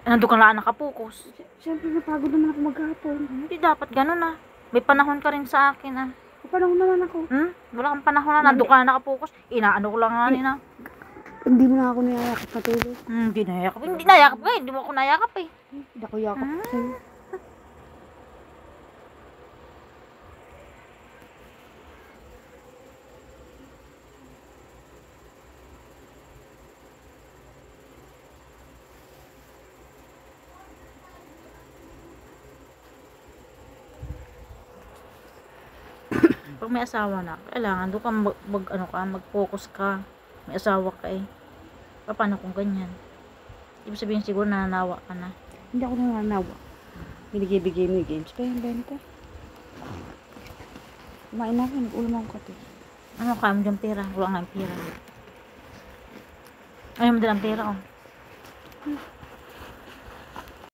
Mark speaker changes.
Speaker 1: Nandun ka lang nakapokus.
Speaker 2: Siyempre napagod naman ako maghapon.
Speaker 1: Hindi dapat ganun ah. May panahon ka rin sa akin ah.
Speaker 2: Paano naman ako?
Speaker 1: Wala kang panahon na. Nandun ka lang nakapokus. Inaano ko lang nga nina.
Speaker 2: Hindi mo na ako nayayakap matulog.
Speaker 1: Hindi nayakap. Hindi nayakap ka eh. Hindi mo ako nayakap eh.
Speaker 2: Hindi ako yakap sa'yo.
Speaker 1: Pag may asawa na, kailangan doon ka mag-focus ka. May asawa ka eh. Paano kung ganyan? Ibig sabihin siguro nananawa ka na.
Speaker 2: Hindi ako nananawa. Binigay-bigay mo yung games pa yung benta. Kumain na ako, nag-ulam ako kape.
Speaker 1: Ano kaya mo dyan pera? Wala nga yung pera. Ayaw mo din ang pera oh.